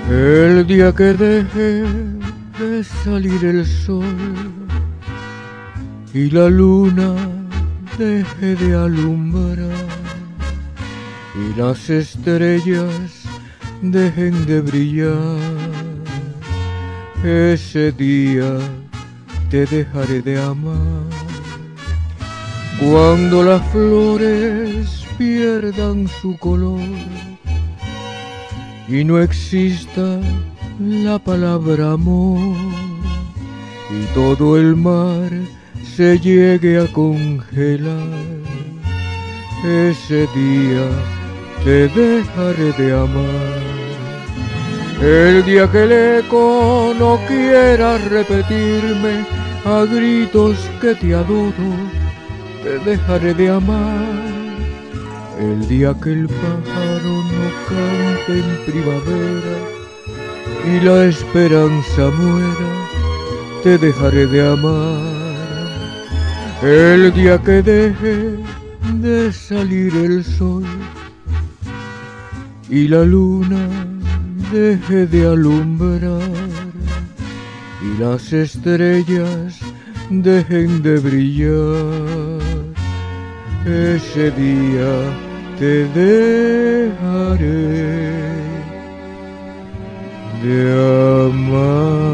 El día que deje de salir el sol y la luna deje de alumbrar y las estrellas dejen de brillar, ese día te dejaré de amar. Cuando las flores pierdan su color y no exista la palabra amor y todo el mar se llegue a congelar, ese día te dejaré de amar. El día que el eco no quiera repetirme a gritos que te adoro, te dejaré de amar. El día que el pájaro no cante en primavera y la esperanza muera, te dejaré de amar. El día que deje de salir el sol y la luna deje de alumbrar y las estrellas dejen de brillar, ese día te dejaré de amar.